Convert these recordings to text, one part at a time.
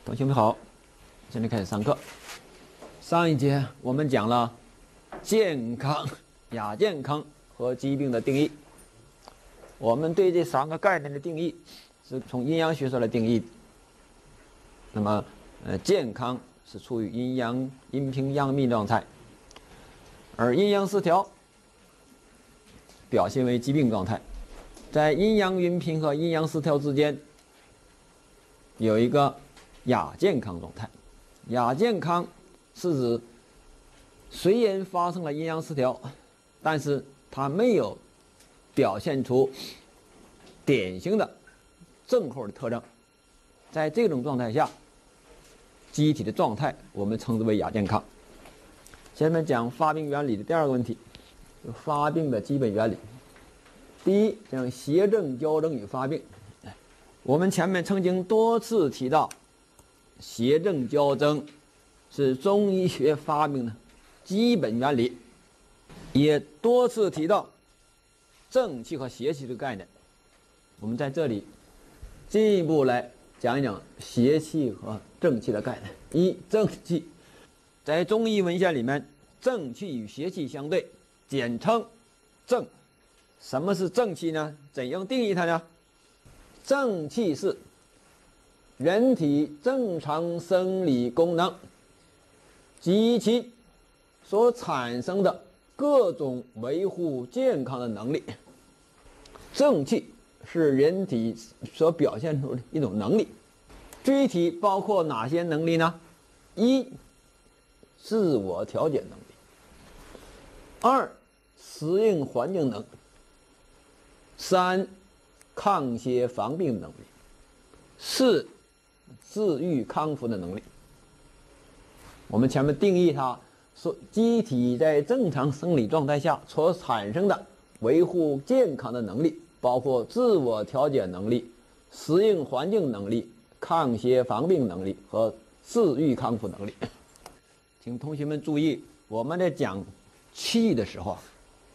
同学们好，现在开始上课。上一节我们讲了健康、亚健康和疾病的定义。我们对这3个概念的定义是从阴阳学说来定义的。那么，健康是处于阴平阳秘状态，而阴阳失调表现为疾病状态。在阴阳匀平和阴阳失调之间，有一个亚健康状态。亚健康是指虽然发生了阴阳失调，但是它没有表现出典型的症候的特征。在这种状态下，机体的状态我们称之为亚健康。下面讲发病原理的第2个问题，发病的基本原理。第一，讲邪正交争与发病。我们前面曾经多次提到，邪正交争是中医学发明的基本原理，也多次提到正气和邪气的概念。我们在这里进一步来讲一讲邪气和正气的概念。一、正气，在中医文献里面，正气与邪气相对，简称正。什么是正气呢？怎样定义它呢？正气是人体正常生理功能及其所产生的各种维护健康的能力。正气是人体所表现出的一种能力，具体包括哪些能力呢？一、自我调节能力；二、适应环境能力；三、抗邪防病能力；四、治愈康复的能力。我们前面定义它说，机体在正常生理状态下所产生的维护健康的能力，包括自我调节能力、适应环境能力、抗邪防病能力和治愈康复能力。请同学们注意，我们在讲气的时候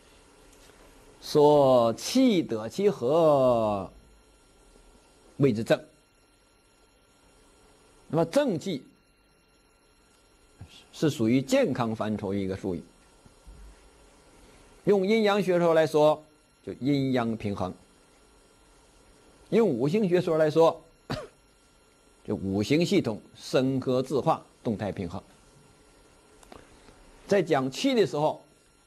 说气得其和谓之正。那么正气是属于健康范畴一个术语，用阴阳学说来说就阴阳平衡，用五行学说来说就五行系统生克自化，动态平衡。在讲气的时候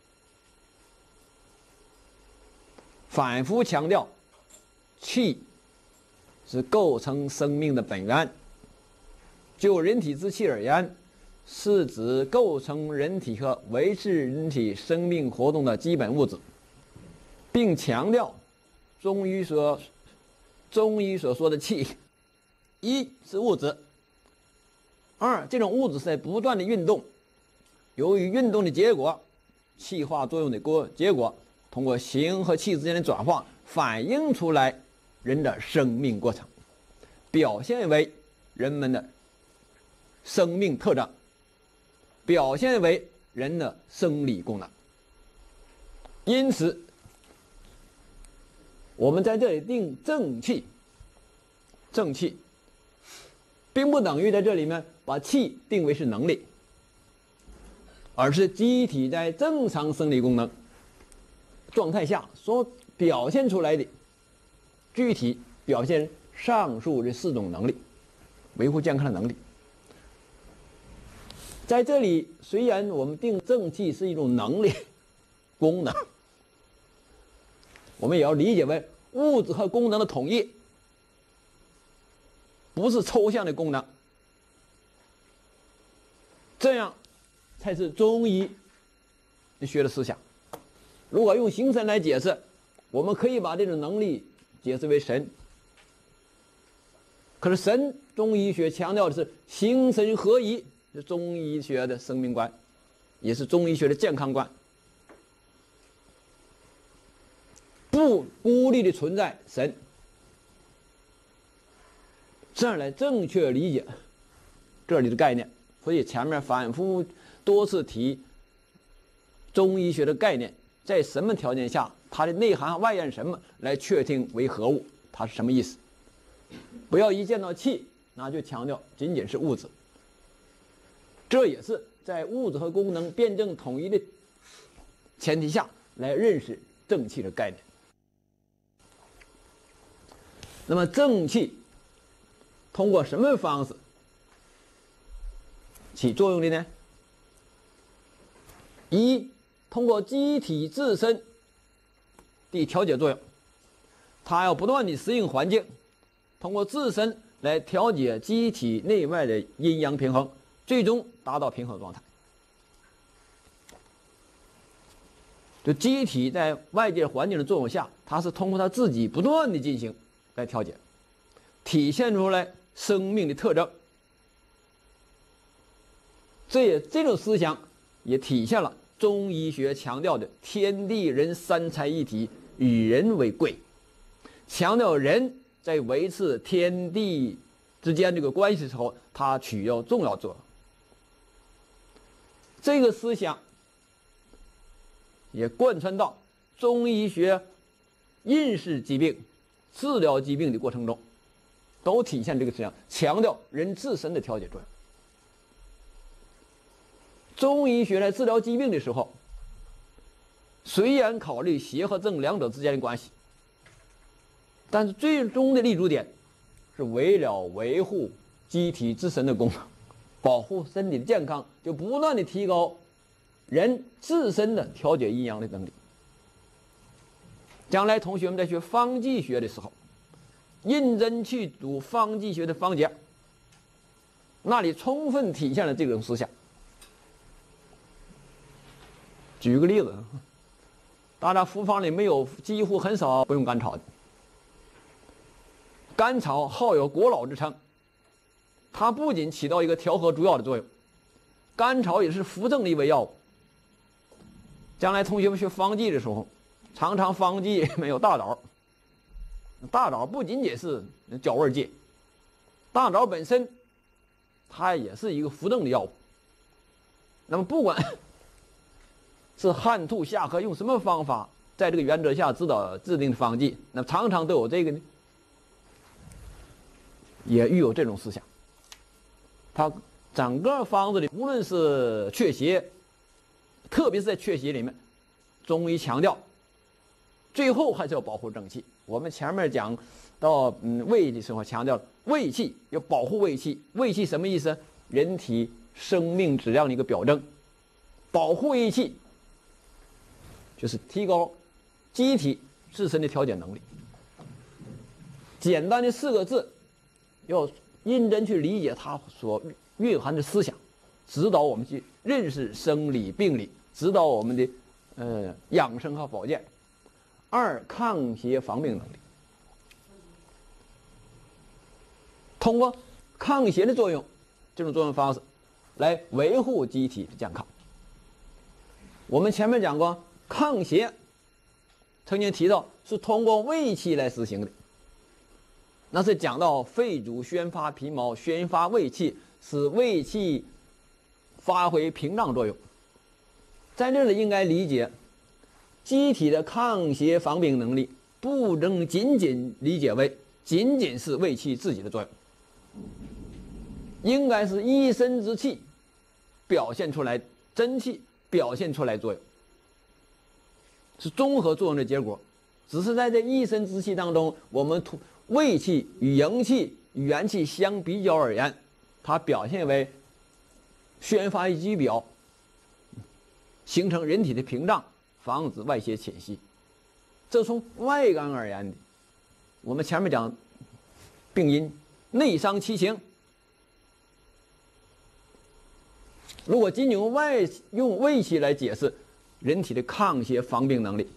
反复强调，气是构成生命的本源。就人体之气而言，是指构成人体和维持人体生命活动的基本物质，并强调中医所说的气，一是物质，二这种物质是在不断的运动，由于运动的结果，气化作用的结果，通过形和气之间的转化，反映出来人的生命过程，表现为人们的生命特征，表现为人的生理功能。因此我们在这里定正气，正气并不等于在这里面把气定为是能力，而是机体在正常生理功能状态下所表现出来的具体表现上述这4种能力，维护健康的能力。在这里虽然我们定正气是一种能力功能，我们也要理解为物质和功能的统一，不是抽象的功能，这样才是中医学的思想。如果用形神来解释，我们可以把这种能力解释为神，可是神中医学强调的是形神合一，是中医学的生命观，也是中医学的健康观，不孤立的存在神，这样来正确理解这里的概念。所以前面反复多次提中医学的概念，在什么条件下它的内涵外延什么来确定为何物，它是什么意思。不要一见到气那就强调仅仅是物质。这也是在物质和功能辩证统一的前提下来认识正气的概念。那么正气通过什么方式起作用的呢？一，通过机体自身的调节作用，它要不断的适应环境，通过自身来调节机体内外的阴阳平衡，最终达到平衡状态。就机体在外界环境的作用下，它是通过它自己不断的进行来调节，体现出来生命的特征。这种思想也体现了中医学强调的天地人三才一体，以人为贵，强调人在维持天地之间这个关系的时候，它起要重要作用。这个思想也贯穿到中医学认识疾病、治疗疾病的过程中，都体现这个思想，强调人自身的调节作用。中医学在治疗疾病的时候，虽然考虑邪和正两者之间的关系，但是最终的立足点是为了维护机体自身的功能，保护身体的健康，就不断的提高人自身的调节阴阳的能力。将来同学们在学方剂学的时候，认真去读方剂学的方节，那里充分体现了这种思想。举个例子，大家服方里没有，几乎很少不用甘草的。甘草好有国老之称，它不仅起到一个调和诸药的作用，甘草也是扶正的一味药物。将来同学们学方剂的时候，常常方剂没有大枣，大枣不仅仅是脚味剂，大枣本身它也是一个扶正的药物。那么不管是汗吐下咳用什么方法，在这个原则下制定的方剂，那常常都有这个呢，也具有这种思想。它整个方子里，无论是祛邪，特别是在祛邪里面，中医强调最后还是要保护正气。我们前面讲到胃的时候强调胃气，要保护胃气。胃气什么意思？人体生命质量的一个表征。保护胃气就是提高机体自身的调节能力。简单的4个字，要认真去理解它所蕴含的思想，指导我们去认识生理病理，指导我们的养生和保健。2、抗邪防病能力，通过抗邪的作用，这种作用方式来维护机体的健康。我们前面讲过，抗邪曾经提到是通过胃气来实行的，那是讲到肺主宣发皮毛，宣发胃气，使胃气发挥屏障作用。在这里应该理解机体的抗邪防病能力，不能仅仅理解为仅仅是胃气自己的作用，应该是一身之气表现出来，真气表现出来作用，是综合作用的结果。只是在这一身之气当中，我们胃气与阳气与元气相比较而言，它表现为宣发于肌表，形成人体的屏障，防止外邪侵袭。这从外观而言的。我们前面讲病因内伤七情，如果仅用胃气来解释人体的抗邪防病能力，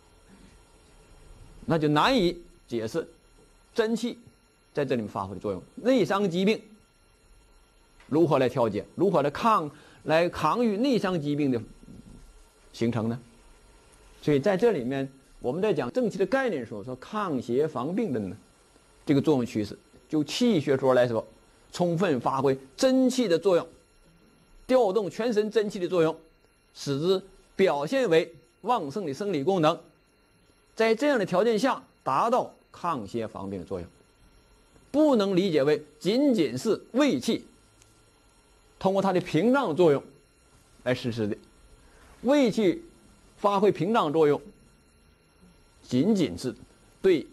那就难以解释真气在这里面发挥的作用。内伤疾病如何来调节，如何来抗御内伤疾病的形成呢？所以在这里面，我们在讲正气的概念的时候，说抗邪防病的呢，这个作用趋势，就气学说来说，充分发挥真气的作用，调动全身真气的作用，使之表现为旺盛的生理功能，在这样的条件下达到抗邪防病的作用。 不能理解为仅仅是胃气通过它的屏障作用来实施的。胃气发挥屏障作用，仅仅是对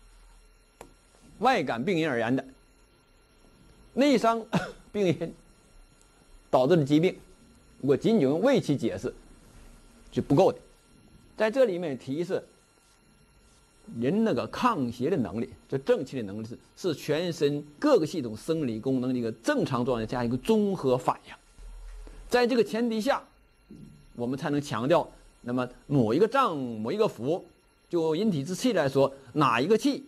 外感病因而言的。内伤病因导致的疾病，如果仅仅用胃气解释是不够的。在这里面提示人那个抗邪的能力，这正气的能力是全身各个系统生理功能的一个正常状态下一个综合反应。在这个前提下，我们才能强调，那么某一个脏某一个腑，就人体之气来说，哪一个气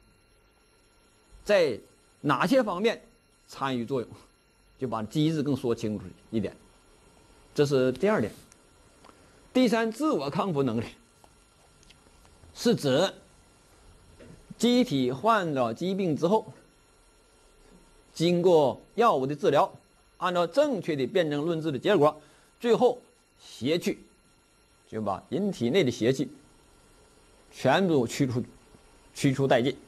在哪些方面参与作用，就把机制更说清楚一点。这是第二点。第三，自我康复能力是指机体患了疾病之后，经过药物的治疗，按照正确的辨证论治的结果，最后邪去，就把人体内的邪气全部驱除殆尽。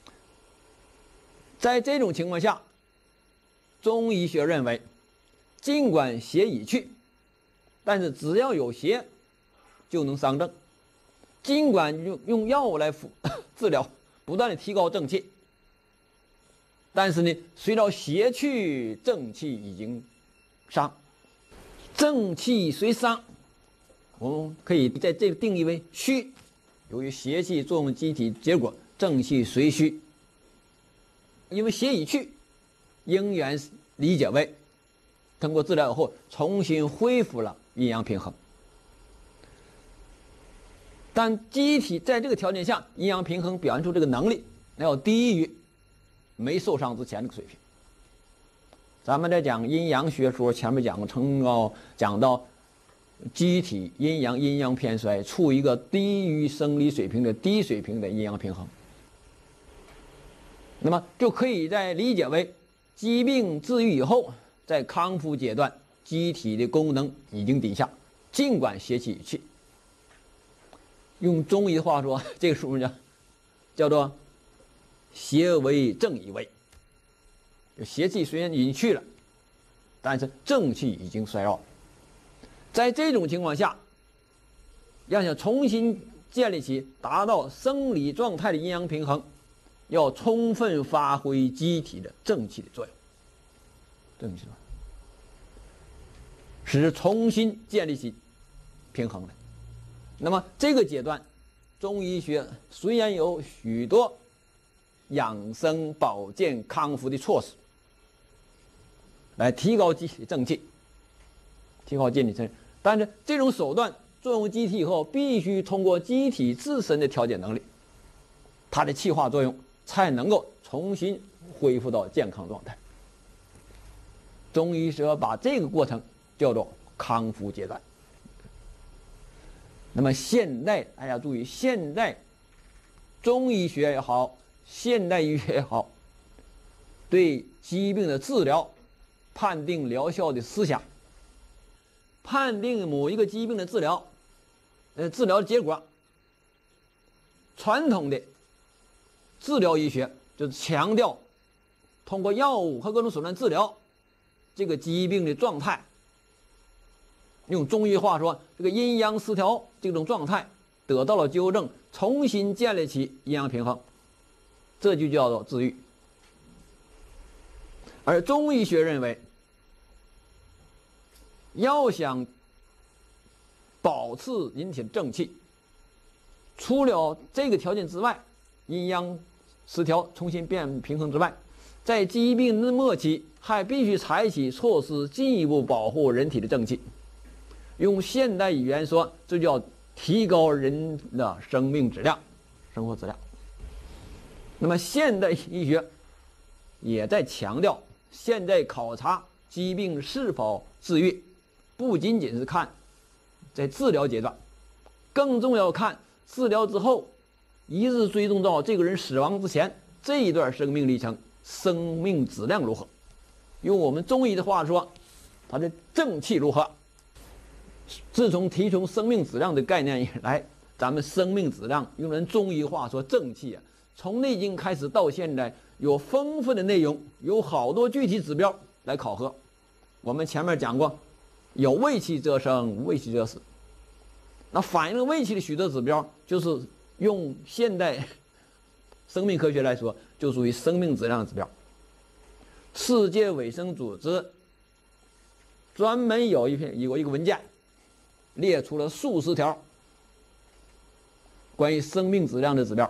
在这种情况下，中医学认为，尽管邪已去，但是只要有邪就能伤正。尽管用药物来治疗，不断的提高正气，但是呢，随着邪去，正气已经伤。正气虽伤，我们可以在这个定义为虚。由于邪气作用机体，结果正气虽虚。因为邪已去，应原理解为通过治疗以后重新恢复了阴阳平衡。但机体在这个条件下，阴阳平衡表现出这个能力要低于没受伤之前这个水平。咱们在讲阴阳学说，前面讲到机体阴阳偏衰，处一个低于生理水平的低水平的阴阳平衡。那么就可以再理解为，疾病治愈以后，在康复阶段，机体的功能已经低下，尽管邪气已去。用中医的话说，这个书叫做邪为正已为。邪气虽然已经去了，但是正气已经衰弱。在这种情况下，要想重新建立起达到生理状态的阴阳平衡，要充分发挥机体的正气的作用，正气作用使重新建立起平衡来。那么这个阶段，中医学虽然有许多养生保健康复的措施，来提高机体的正气，提高机体正气，但是这种手段作用机体以后，必须通过机体自身的调节能力，它的气化作用才能够重新恢复到健康状态。中医学把这个过程叫做康复阶段。那么现代大家注意，现代中医学也好，现代医学也好，对疾病的治疗、判定疗效的思想，判定某一个疾病的治疗结果，传统的治疗医学就是强调通过药物和各种手段治疗这个疾病的状态。用中医话说，这个阴阳失调这种状态得到了纠正，重新建立起阴阳平衡，这就叫做治愈。而中医学认为，要想保持人体的正气，除了这个条件之外，阴阳失调重新变平衡之外，在疾病的末期还必须采取措施进一步保护人体的正气。用现代语言说，这叫提高人的生命质量、生活质量。那么现代医学也在强调，现在考察疾病是否治愈，不仅仅是看在治疗阶段，更重要看治疗之后，一直追踪到这个人死亡之前这一段生命历程，生命质量如何。用我们中医的话说，他的正气如何。自从提出生命质量的概念以来，咱们生命质量用人中医话说正气啊，从内经开始到现在， 有丰富的内容，有好多具体指标来考核。我们前面讲过，有谓气则生，无谓气则死。那反映了谓气的许多指标，就是用现代生命科学来说，就属于生命质量的指标。世界卫生组织专门有一个文件，列出了数十条关于生命质量的指标。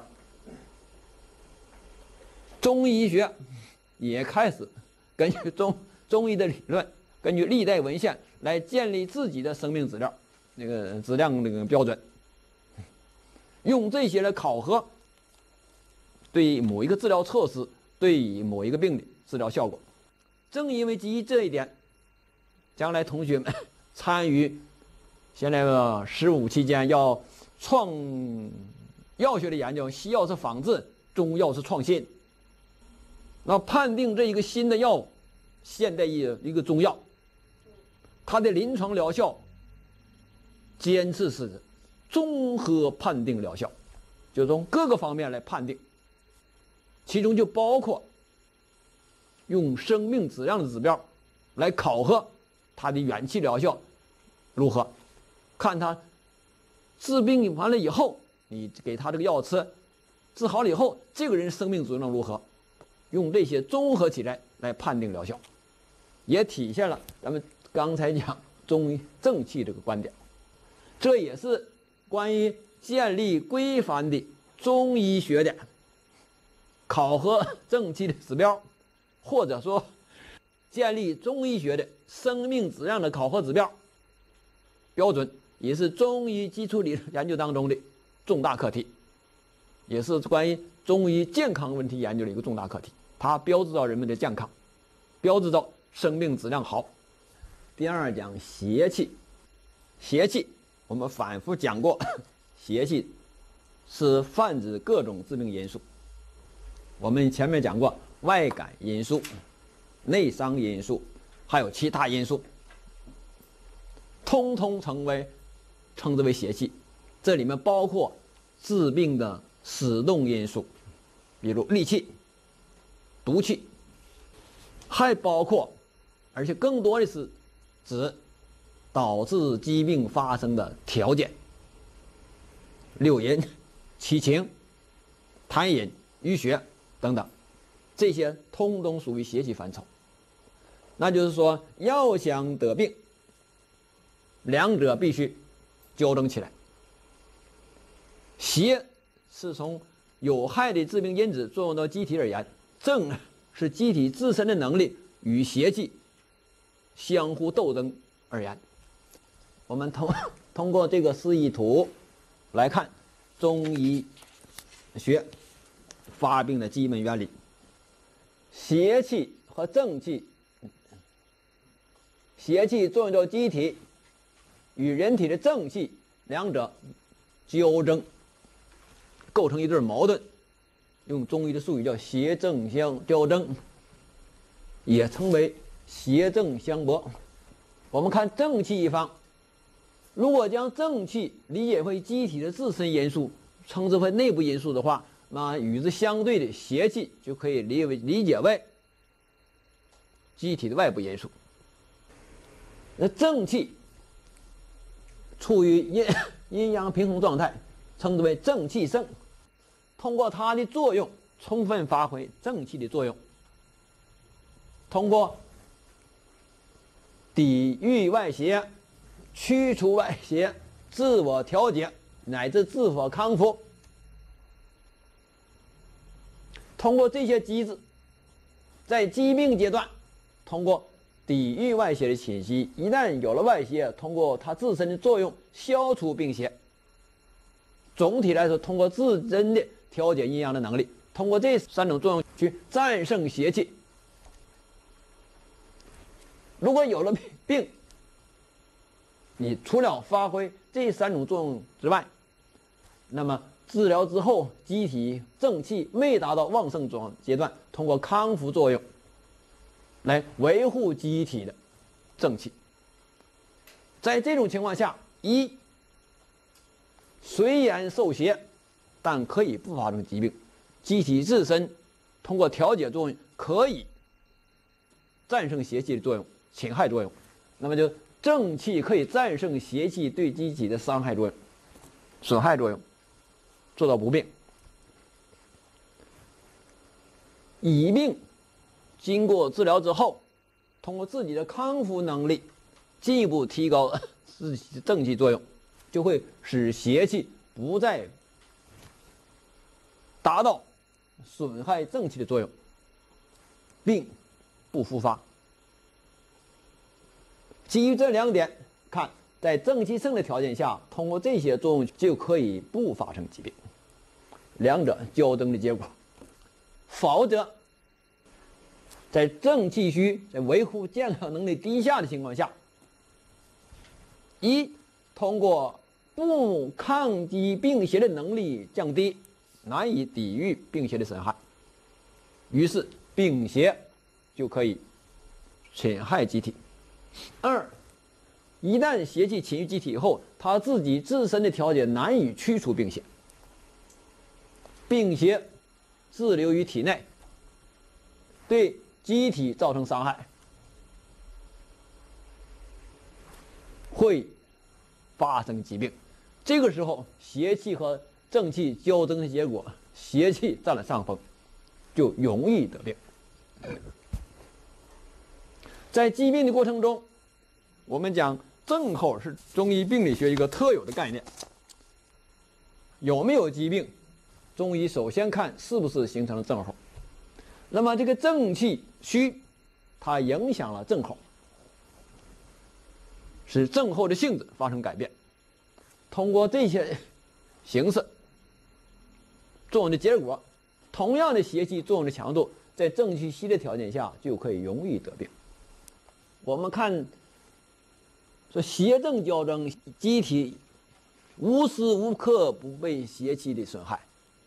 中医学也开始根据中医的理论，根据历代文献来建立自己的生命质量质量标准，用这些来考核对某一个治疗措施、对某一个病的治疗效果。正因为基于这一点，将来同学们参与现在15期间要创药学的研究，西药是仿制，中药是创新。那判定这一个新的药物，现代一个中药，它的临床疗效坚持是综合判定疗效，就从各个方面来判定，其中就包括用生命质量的指标来考核它的远期疗效如何，看它治病完了以后，你给他这个药吃，治好了以后，这个人生命质量如何，用这些综合起来判定疗效，也体现了咱们刚才讲中医正气这个观点。这也是关于建立规范的中医学的考核正气的指标，或者说建立中医学的生命质量的考核指标标准，也是中医基础理论研究当中的重大课题，也是关于中医健康问题研究的一个重大课题。它标志着人们的健康，标志着生命质量好。第二讲邪气。邪气我们反复讲过，邪气是泛指各种致病因素。我们前面讲过外感因素、内伤因素，还有其他因素，通通称之为邪气。这里面包括致病的使动因素，比如戾气、毒气，还包括，而且更多的是指导致疾病发生的条件，六淫、七情、痰饮、淤血等等，这些通通属于邪气范畴。那就是说，要想得病，两者必须纠正起来。邪是从有害的致病因子作用到机体而言，正是机体自身的能力与邪气相互斗争而言。我们通过这个示意图来看中医学发病的基本原理。邪气和正气，邪气作用到机体，与人体的正气两者纠争，构成一对矛盾，用中医的术语叫邪正相交争，也称为邪正相搏。我们看正气一方，如果将正气理解为机体的自身因素，称之为内部因素的话，那与之相对的邪气就可以理解为机体的外部因素。那正气处于阴阳平衡状态，称之为正气盛，通过它的作用充分发挥正气的作用，通过抵御外邪、驱除外邪、自我调节乃至自我康复，通过这些机制，在疾病阶段通过抵御外邪的侵袭，一旦有了外邪，通过它自身的作用消除病邪。总体来说，通过自身的调节阴阳的能力，通过这三种作用去战胜邪气。如果有了病，你除了发挥这三种作用之外，那么治疗之后机体正气未达到旺盛阶段，通过康复作用来维护机体的正气。在这种情况下，虽然受邪，但可以不发生疾病，机体自身通过调节作用可以战胜邪气的作用、侵害作用，那么就正气可以战胜邪气对机体的伤害作用、损害作用，做到不病。乙病经过治疗之后，通过自己的康复能力，进一步提高自己的正气作用，就会使邪气不再达到损害正气的作用，病不复发。基于这2点看，在正气盛的条件下，通过这些作用就可以不发生疾病，两者交争的结果。否则，在正气虚、在维护健康能力低下的情况下，通过不抗击病邪的能力降低，难以抵御病邪的损害，于是病邪就可以侵害机体。2，一旦邪气侵入机体以后，它自己自身的调节难以驱除病邪，病邪滞留于体内，对机体造成伤害，会发生疾病。这个时候，邪气和正气交争的结果，邪气占了上风，就容易得病。在疾病的过程中，我们讲症候是中医病理学一个特有的概念。有没有疾病，中医首先看是不是形成了症候。那么这个正气虚，它影响了症候，使症候的性质发生改变。通过这些形式作用的结果，同样的邪气作用的强度，在正气虚的条件下就可以容易得病。我们看说邪正交争，机体无时无刻不被邪气的损害，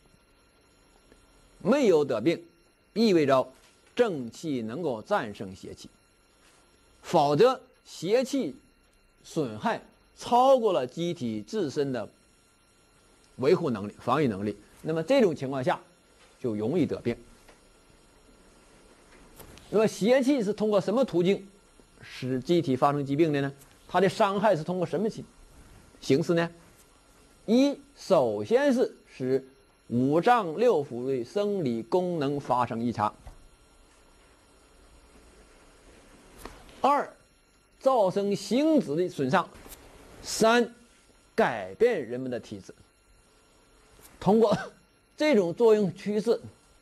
没有得病，意味着正气能够战胜邪气，否则邪气损害超过了机体自身的维护能力、防御能力，那么这种情况下就容易得病。那么邪气是通过什么途径使机体发生疾病的呢？它的伤害是通过什么形式呢？首先是使五脏六腑的生理功能发生异常；2，造成形质的损伤；3，改变人们的体质。通过这种作用趋势，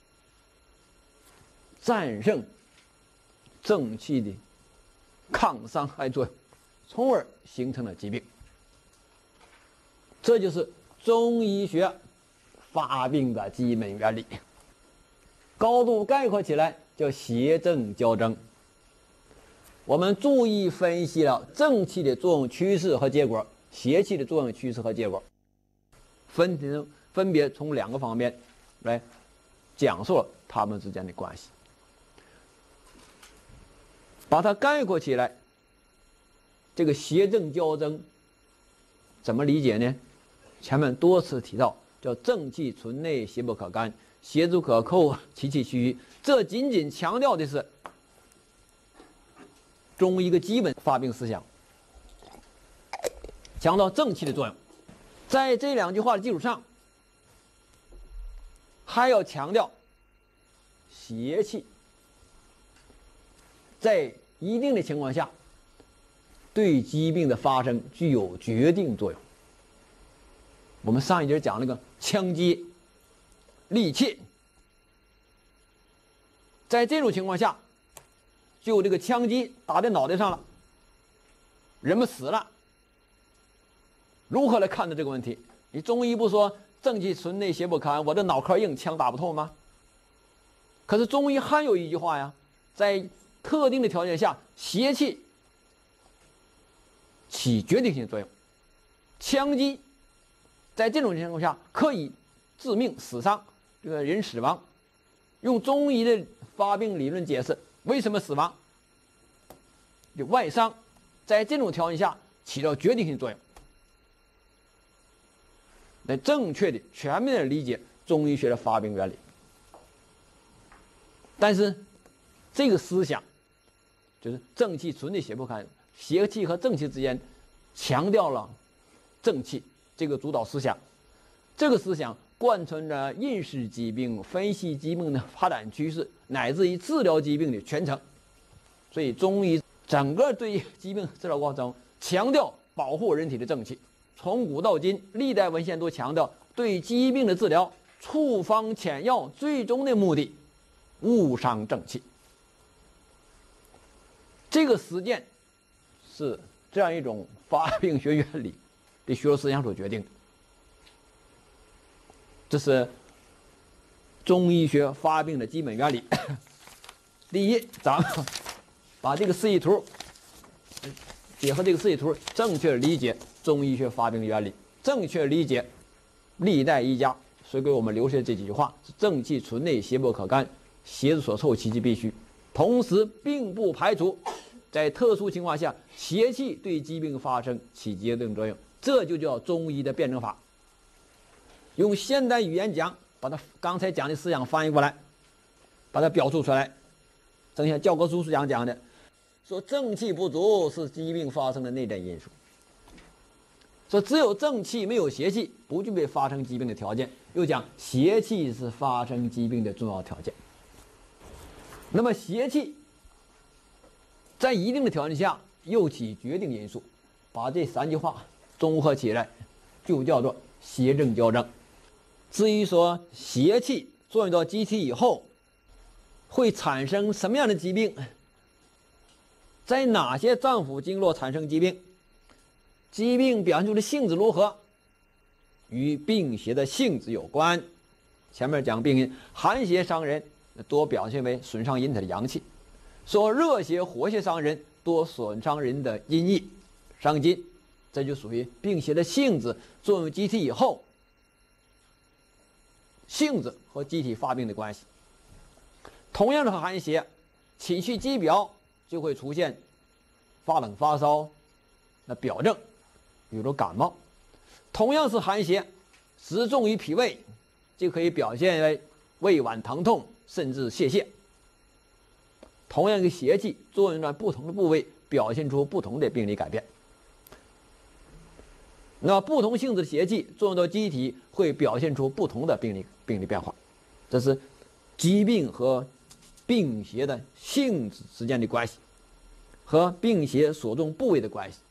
战胜正气的抗伤害作用，从而形成了疾病。这就是中医学发病的基本原理，高度概括起来叫邪正交争。我们注意分析了正气的作用趋势和结果，邪气的作用趋势和结果，分别从2个方面来讲述了它们之间的关系。把它概括起来，这个邪正交争怎么理解呢？前面多次提到，叫正气存内，邪不可干，邪足可寇，其气虚。这仅仅强调的是中医一个基本发病思想，强调正气的作用。在这2句话的基础上，还要强调邪气在一定的情况下对疾病的发生具有决定作用。我们上一节讲那个枪击、利器，在这种情况下，就这个枪击打在脑袋上了，人们死了，如何来看待这个问题？你中医不说正气存内，邪不可干，我这脑壳硬，枪打不透吗？可是中医还有一句话呀，在特定的条件下，邪气起决定性作用，枪击在这种情况下可以致命死伤，这个人死亡。用中医的发病理论解释，为什么死亡？外伤在这种条件下起到决定性作用。来正确的、全面的理解中医学的发病原理。 但是这个思想就是正气存内邪不可干，邪气和正气之间强调了正气这个主导思想。这个思想贯穿着认识疾病、分析疾病的发展趋势，乃至于治疗疾病的全程。所以中医整个对疾病治疗过程中强调保护人体的正气，从古到今历代文献都强调对疾病的治疗处方遣药最终的目的勿伤正气。这个实践是这样一种发病学原理的学说思想所决定的。这是中医学发病的基本原理。第一，咱们把这个示意图结合这个示意图，正确理解中医学发病的原理，正确理解历代医家所给我们留下的这几句话：正气存内，邪不可干，邪之所凑，其气必虚。同时，并不排除在特殊情况下，邪气对疾病发生起决定作用，这就叫中医的辩证法。用现代语言讲，把它刚才讲的思想翻译过来，把它表述出来。正像教科书讲的，说正气不足是疾病发生的内在因素。说只有正气没有邪气，不具备发生疾病的条件。又讲邪气是发生疾病的重要条件。那么邪气在一定的条件下又起决定因素，把这三句话综合起来，就叫做邪正交正。至于说邪气作用到机体以后会产生什么样的疾病，在哪些脏腑经络产生疾病，疾病表现出的性质如何，与病邪的性质有关。前面讲病因，寒邪伤人多表现为损伤人体的阳气，说热邪火邪伤人多损伤人的阴液伤筋，这就属于病邪的性质作用机体以后性质和机体发病的关系。同样的寒邪侵袭肌表，就会出现发冷发烧那表症，比如感冒。同样是寒邪直中于脾胃，就可以表现为胃脘疼痛甚至泄泻。同样一个邪气作用在不同的部位，表现出不同的病理改变。那不同性质的邪气作用到机体，会表现出不同的病理变化。这是疾病和病邪的性质之间的关系，和病邪所中部位的关系。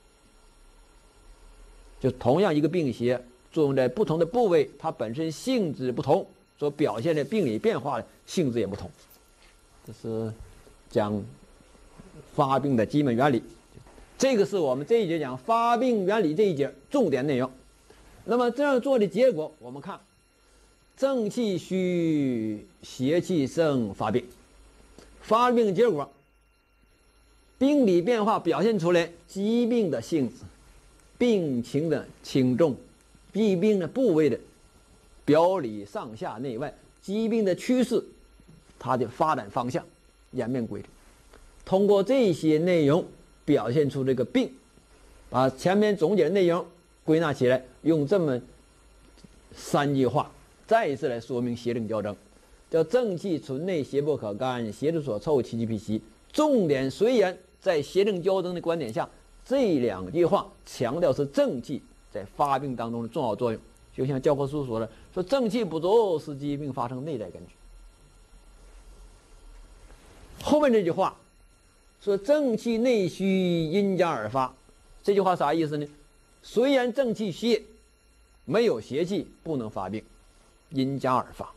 就同样一个病邪作用在不同的部位，它本身性质不同，所表现的病理变化的性质也不同。这是讲发病的基本原理。这个是我们这一节讲发病原理这一节重点内容。那么这样做的结果，我们看正气虚，邪气盛，发病。发病结果，病理变化表现出来疾病的性质、病情的轻重、疾病的部位的表里上下内外、疾病的趋势、它的发展方向、演变规律。通过这些内容表现出这个病，把前面总结的内容归纳起来，用这么三句话再一次来说明邪正交正，叫正气存内，邪不可干，邪之所凑，其气必虚。重点虽然在邪正交正的观点下，这两句话强调是正气在发病当中的重要作用。就像教科书说的，说正气不足是疾病发生内在根据。后面这句话说正气内虚，因加而发，这句话啥意思呢？虽然正气虚，没有邪气不能发病，因加而发。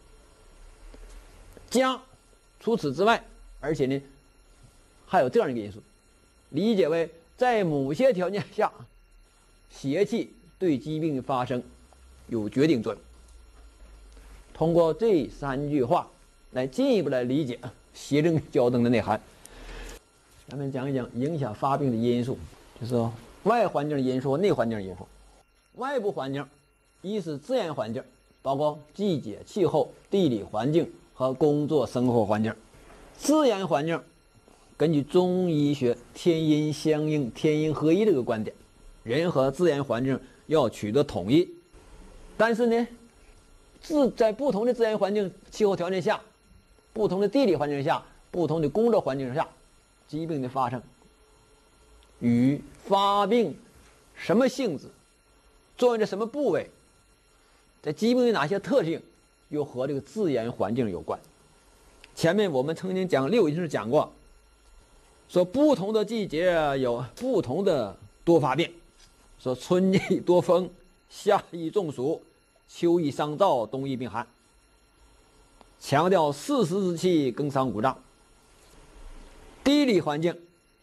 加除此之外，而且呢还有这样一个因素，理解为在某些条件下，邪气对疾病的发生有决定作用。通过这三句话来进一步来理解邪正交正的内涵。咱们讲一讲影响发病的因素，就是外环境的因素和内环境的因素。外部环境一是自然环境，包括季节、气候、地理环境和工作生活环境。自然环境根据中医学天阴相应、天阴合一这个观点，人和自然环境要取得统一。但是呢，在不同的自然环境、气候条件下， 不同的地理环境下，不同的工作环境下，疾病的发生与发病什么性质，作用在什么部位，在疾病有哪些特性，又和这个自然环境有关。前面我们曾经讲6因时讲过，说不同的季节有不同的多发病，说春易多风，夏易中暑，秋易伤燥，冬易病寒，强调四时之气更伤五脏。地理环境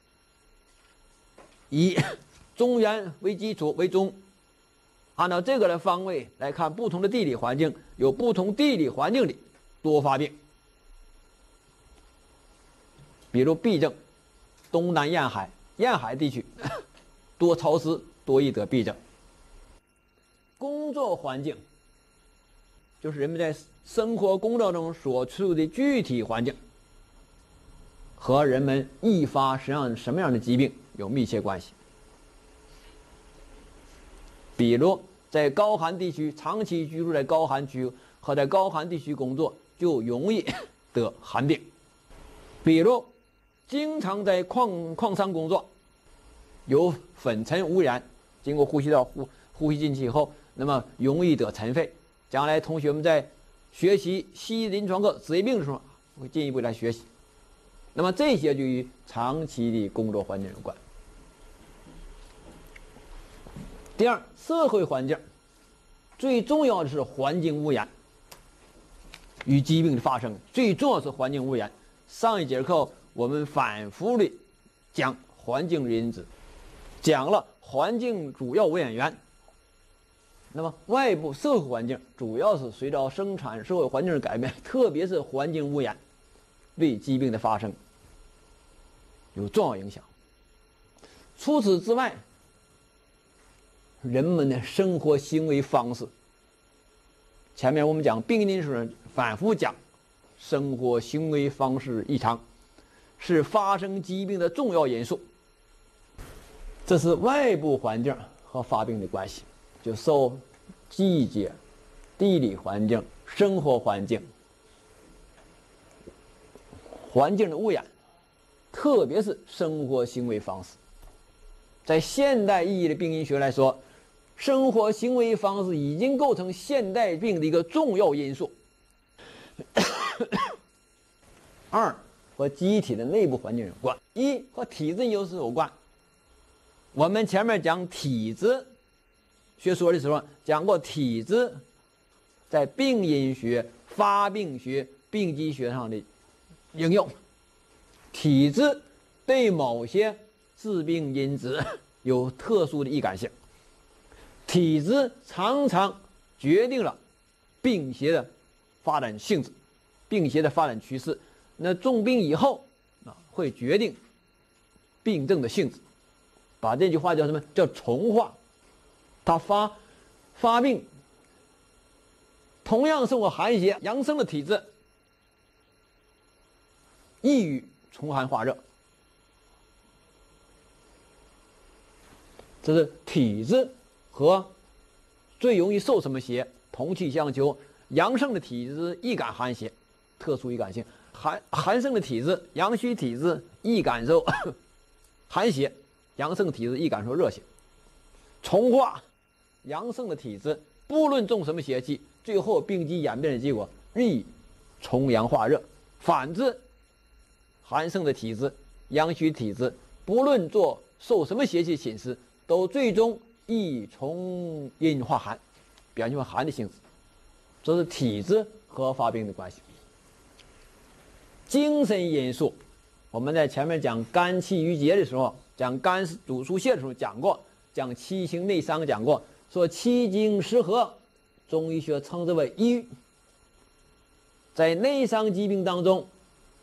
以中原为基础为中，按照这个的方位来看，不同的地理环境有不同地理环境里多发病。比如痹症，东南沿海地区多潮湿，多易得痹症。工作环境就是人们在生活工作中所处的具体环境，和人们易发什么样的疾病有密切关系。比如在高寒地区，长期居住在高寒区和在高寒地区工作，就容易得寒病。比如经常在矿山工作，有粉尘污染，经过呼吸道呼吸进去以后，那么容易得尘肺。将来同学们在学习西医临床课职业病的时候，会进一步来学习。那么这些就与长期的工作环境有关。第二，社会环境最重要的是环境污染与疾病的发生，最重要是环境污染。上一节课我们反复的讲环境因子，讲了环境主要污染源。那么外部社会环境主要是随着生产社会环境的改变，特别是环境污染对疾病的发生有重要影响。除此之外，人们的生活行为方式，前面我们讲病因时反复讲，生活行为方式异常是发生疾病的重要因素。这是外部环境和发病的关系，就受季节、地理环境、生活环境的污染，特别是生活行为方式。在现代意义的病因学来说，生活行为方式已经构成现代病的一个重要因素。二，和机体的内部环境有关；一，和体质因素有关。我们前面讲体质学说的时候讲过，体质在病因学、发病学、病机学上的应用。体质对某些致病因子有特殊的易感性，体质常常决定了病邪的发展性质、病邪的发展趋势。那重病以后会决定病症的性质。把这句话叫什么？叫重化。它发病同样受过寒邪，阳生的体质易于从寒化热，这是体质和最容易受什么邪同气相求。阳盛的体质易感寒邪，特殊易感性；寒盛的体质，阳虚体质易感受寒邪，阳盛体质易感受热邪。重化阳盛的体质，不论中什么邪气，最后病机演变的结果易从阳化热。反之，寒盛的体质、阳虚体质，不论受什么邪气侵蚀，都最终易从阴化寒，表现为寒的性质。这是体质和发病的关系。精神因素，我们在前面讲肝气郁结的时候，讲肝主疏泄的时候讲过，讲七情内伤讲过，说七经失和，中医学称之为抑郁。在内伤疾病当中，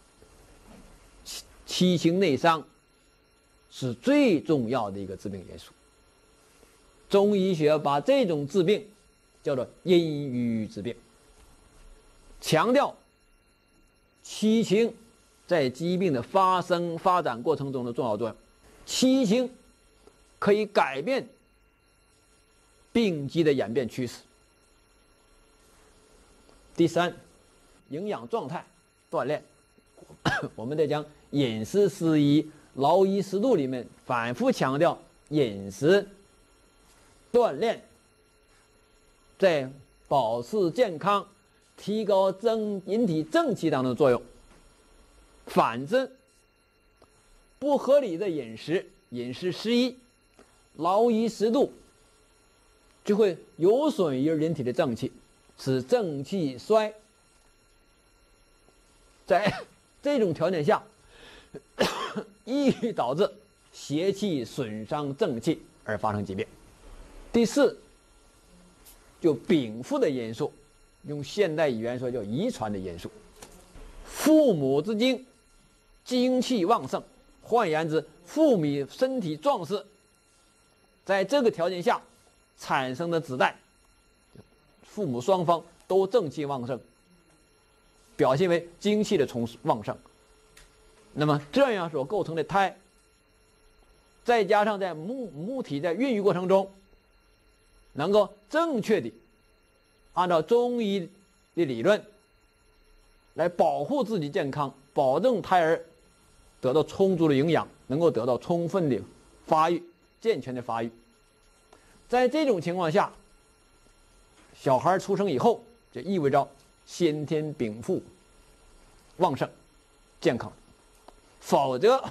七情内伤是最重要的一个致病因素。中医学把这种致病叫做阴郁之病，强调七情在疾病的发展过程中的重要作用。七情可以改变病机的演变趋势。第三，营养状态锻炼。我们在讲饮食适宜、劳逸适度里面反复强调饮食、锻炼，在保持健康、提高人体正气当中的作用。反之，不合理的饮食失宜、劳逸适度，就会有损于人体的正气，使正气衰。在这种条件下，易导致邪气损伤正气而发生疾病。第四，就禀赋的因素，用现代语言说叫遗传的因素。父母之精，精气旺盛，换言之，父母身体壮实，在这个条件下产生的子代，父母双方都正气旺盛，表现为精气的旺盛。那么这样所构成的胎，再加上在母体在孕育过程中，能够正确的按照中医的理论来保护自己健康，保证胎儿得到充足的营养，能够得到充分的发育，健全的发育。在这种情况下，小孩出生以后，就意味着先天禀赋旺盛、健康。否则，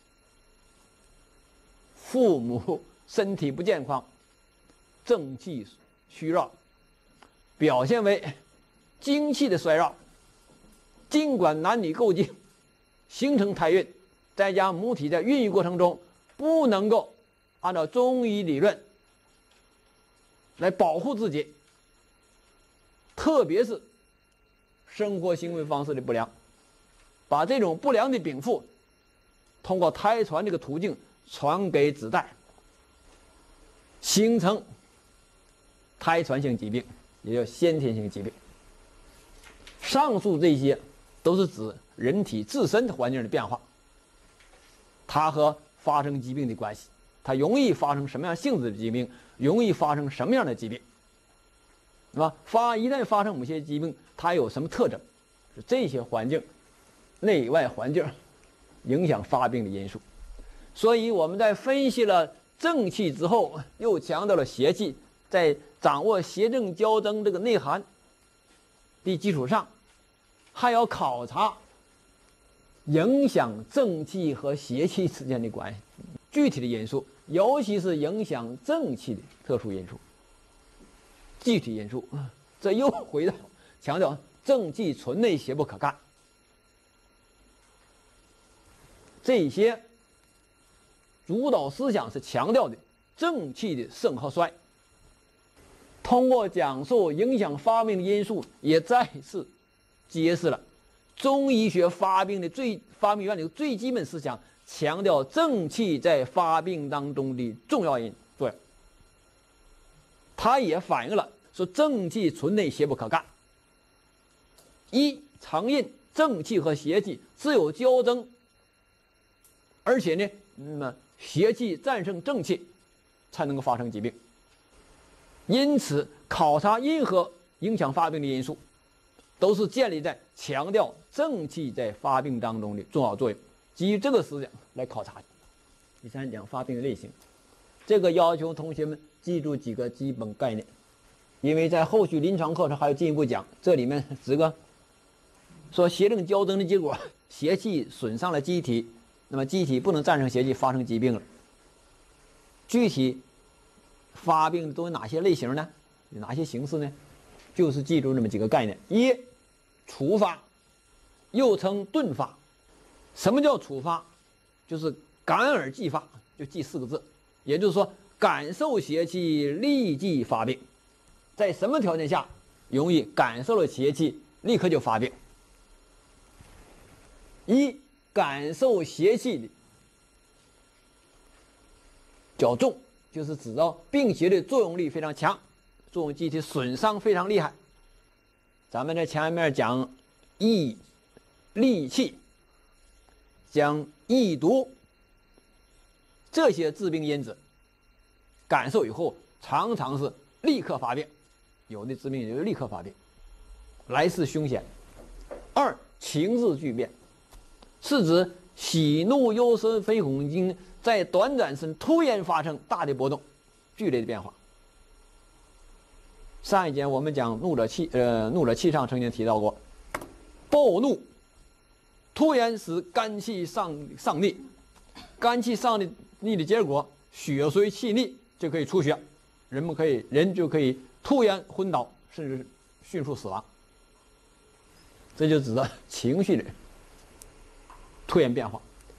父母身体不健康，正气虚弱，表现为精气的衰弱。尽管男女构精形成胎孕，再加上母体在孕育过程中不能够按照中医理论来保护自己，特别是生活行为方式的不良，把这种不良的禀赋通过胎传这个途径传给子代，形成胎传性疾病，也叫先天性疾病。上述这些都是指人体自身的环境的变化，它和发生疾病的关系，它容易发生什么样性质的疾病，容易发生什么样的疾病，那么一旦发生某些疾病，它有什么特征，是这些环境、内外环境影响发病的因素。所以我们在分析了正气之后，又强调了邪气，在掌握邪正交争这个内涵的基础上，还要考察影响正气和邪气之间的关系，具体的因素，尤其是影响正气的特殊因素、具体因素。这又回到强调正气存内，邪不可干。这些主导思想是强调的正气的盛和衰。通过讲述影响发病的因素，也再次揭示了中医学发病原理最基本思想，强调正气在发病当中的重要作用。它也反映了说正气存内，邪不可干。承认正气和邪气自有交争，而且呢，邪气战胜正气，才能够发生疾病。因此，考察任何影响发病的因素，都是建立在强调正气在发病当中的重要作用，基于这个思想来考察。第三讲发病的类型，这个要求同学们记住几个基本概念，因为在后续临床课程还有进一步讲。这里面指个说邪正交争的结果，邪气损伤了机体，那么机体不能战胜邪气，发生疾病了。具体发病都有哪些类型呢？有哪些形式呢？就是记住这么几个概念：一、初发，又称顿发。什么叫初发？就是感而即发，就记4个字，也就是说感受邪气立即发病。在什么条件下容易感受了邪气立刻就发病？一、感受邪气的较重，就是指到病邪的作用力非常强，作用机体损伤非常厉害。咱们在前面讲疫戾气，讲疫毒，这些致病因子感受以后常常是立刻发病，有的致病就是立刻发病，来势凶险。二、 情志剧变，是指喜怒忧思非恐惊在短暂时突然发生大的波动，剧烈的变化。上一节我们讲怒者气上曾经提到过，暴怒突然使肝气上逆，肝气上逆的结果，血随气逆就可以出血，人就可以突然昏倒，甚至迅速死亡。这就指的情绪的突然变化。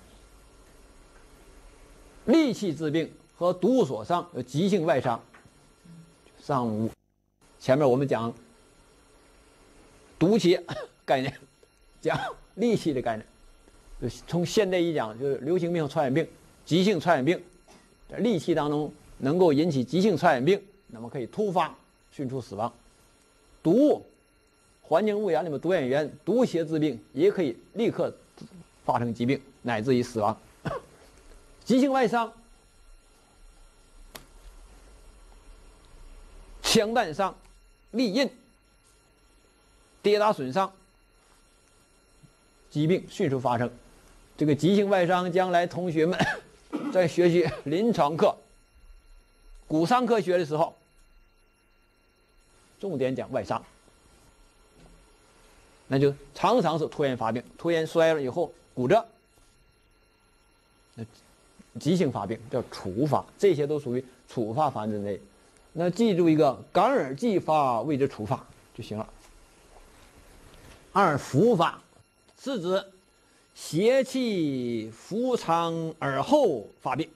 戾气致病和毒物所伤有急性外伤。前面我们讲毒气概念，讲戾气的概念。从现代一讲，就是流行病、传染病、急性传染病，在戾气当中能够引起急性传染病，那么可以突发迅速死亡。毒物、环境污染里面毒眼源、毒邪致病也可以立刻发生疾病，乃至于死亡。急性外伤，枪弹伤、利刃、跌打损伤，疾病迅速发生。这个急性外伤，将来同学们在学习临床课、骨伤科学的时候，重点讲外伤，那就常常是突然发病，突然摔了以后骨折，那急性发病叫触发，这些都属于触发反应类。那记住一个感而继发谓之触发就行了。二伏发是指邪气伏藏而后发病。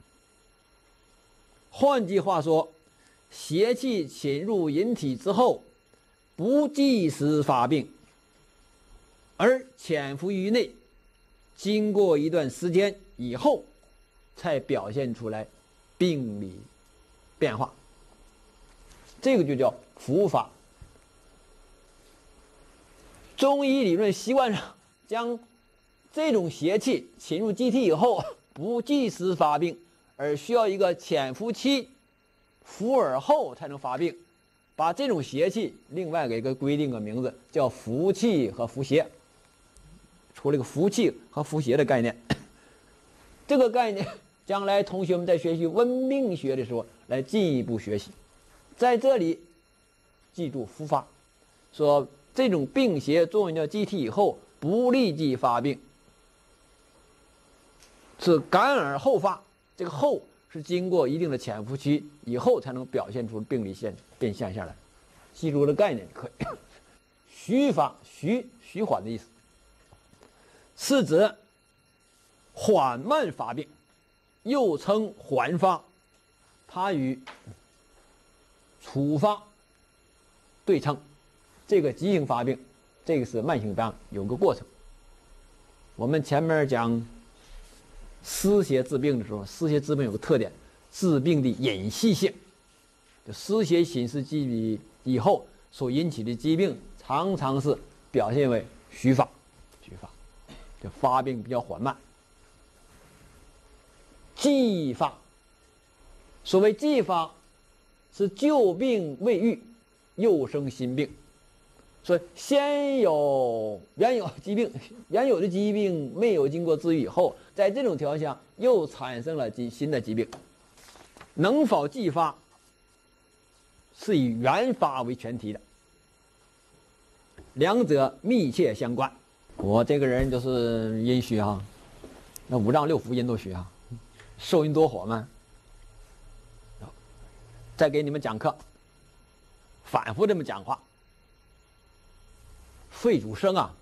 换句话说，邪气侵入人体之后，不及时发病，而潜伏于内，经过一段时间以后，才表现出来病理变化。这个就叫伏发。中医理论习惯上将这种邪气侵入机体以后，不及时发病，而需要一个潜伏期，伏而后才能发病，把这种邪气另外给个规定个名字，叫伏气和伏邪。出了个伏气和伏邪的概念，这个概念将来同学们在学习温病学的时候来进一步学习。在这里记住伏发，说这种病邪作用到机体以后不立即发病，是感而后发，这个后是经过一定的潜伏期以后才能表现出病理变现下来。记住了概念就可以。虚发，虚缓的意思，是指缓慢发病，又称缓发，它与触发对称。这个急性发病，这个是慢性病，有个过程。我们前面讲湿邪治病的时候，湿邪治病有个特点，治病的隐系性。就湿邪侵蚀机体以后所引起的疾病，常常是表现为虚发，就发病比较缓慢。继发，所谓继发，是旧病未愈，又生新病。所以原有的疾病没有经过治愈以后，在这种条件下又产生了新的疾病。能否继发，是以原发为前提的，两者密切相关。我这个人就是阴虚哈，那五脏六腑阴都虚哈，受阴多火嘛。再给你们讲课，反复这么讲话。肺主声啊，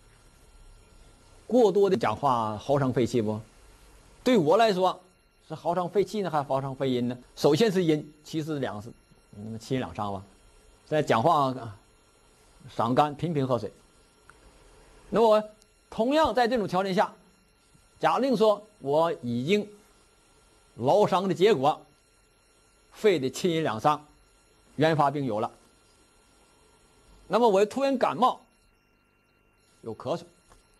过多的讲话耗伤肺气不？对我来说是耗伤肺气呢，还是耗伤肺阴呢？首先是阴，其次是气阴两伤吧。在讲话伤肝，频频喝水。那么同样在这种条件下，假定说我已经劳伤的结果，肺的气阴两伤，原发病有了，那么我突然感冒，有咳嗽，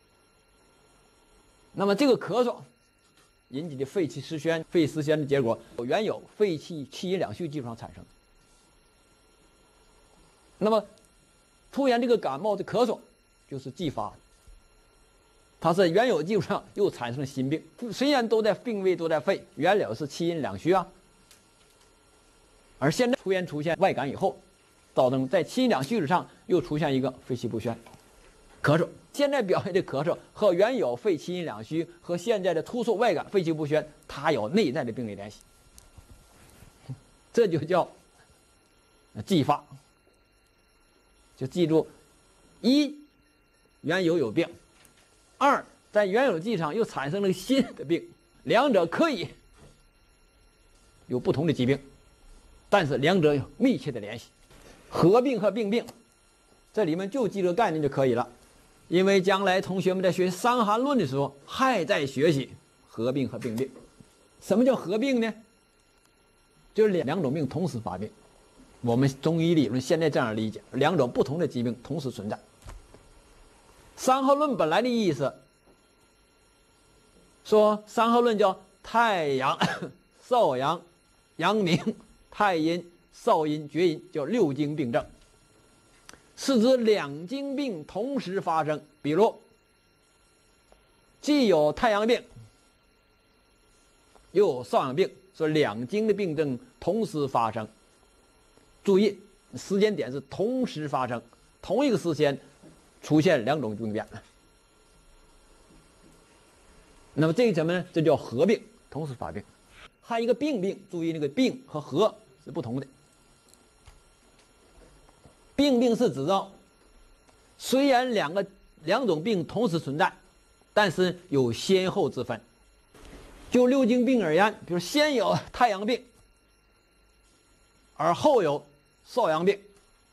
那么这个咳嗽引起的肺气失宣、肺失宣的结果，原有肺气阴两虚基础上产生。那么突然这个感冒的咳嗽就是继发， 它是原有基础上又产生了新病。虽然都在病位都在肺，原了是气阴两虚啊，而现在出现外感以后，造成在气阴两虚之上又出现一个肺气不宣、咳嗽。现在表现的咳嗽和原有肺气阴两虚和现在的突出外感肺气不宣，它有内在的病理联系，这就叫继发。就记住，一原有病，二在原有基础上又产生了新的病，两者可以有不同的疾病，但是两者有密切的联系。合并和并病，这里面就记这个概念就可以了。因为将来同学们在学《伤寒论》的时候，还在学习合并和并病。什么叫合并呢？就是两种病同时发病。我们中医理论现在这样理解，两种不同的疾病同时存在。《伤寒论》本来的意思说，《伤寒论》叫太阳、少阳、阳明、太阴、少阴、厥阴，叫六经病症，是指两经病同时发生。比如既有太阳病又有少阳病，说两经的病症同时发生。注意时间点是同时发生，同一个时间出现两种病变。那么这个什么呢？这叫合并，同时发病。还有一个并，注意那个并和合是不同的。并是指到虽然两种病同时存在，但是有先后之分。就六经病而言，比如先有太阳病，而后有少阳病，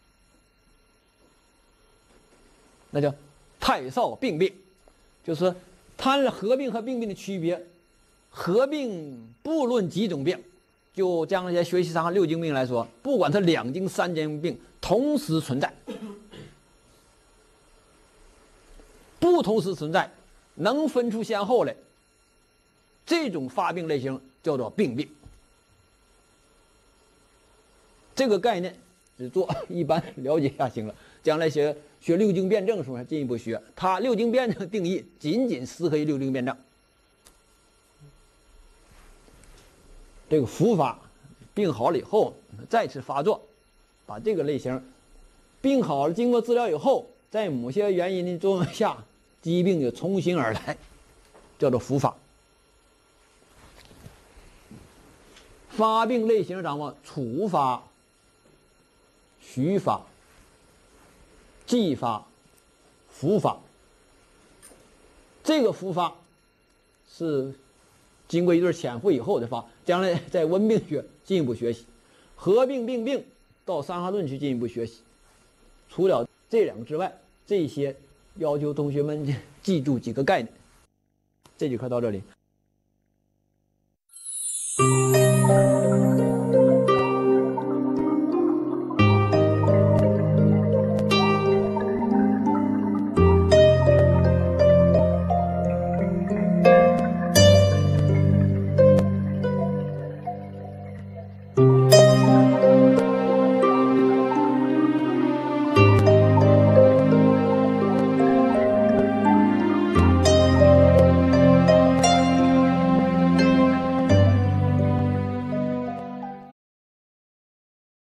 那叫太少并病。就是它是合并和并病的区别。合并不论几种病，就将那些学习上六经病来说，不管是两经三经病同时存在，不同时存在，能分出先后来，这种发病类型叫做并病。这个概念只做一般了解一下行了，将来学六经辩证的时候进一步学。它六经辩证定义仅适合于六经辩证。这个复发，病好了以后再次发作，把这个类型病好了，经过治疗以后，在某些原因的作用下，疾病就重新而来，叫做复发。发病类型掌握初发、续发、继发、复发。这个复发是经过一段潜伏以后的发，将来在温病学进一步学习，合并并病到《伤寒论》去进一步学习。除了这两个之外，这些要求同学们记住几个概念。这节课到这里。